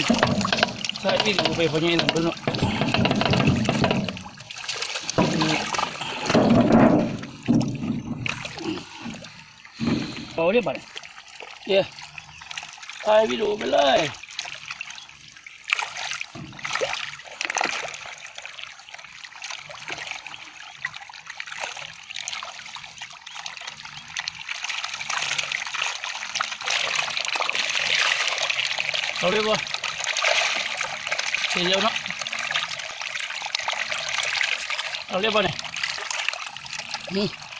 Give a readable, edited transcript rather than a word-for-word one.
ใช่ที่ดูไปพอใหญ่หนึ่งตัวเนาะเอาเรียบร้อยเดี๋ยวถ่ายวิดีโอไปเลยเอาเรียบร้อยเดี๋ยวเนาะเอาเรียบร้อยนี่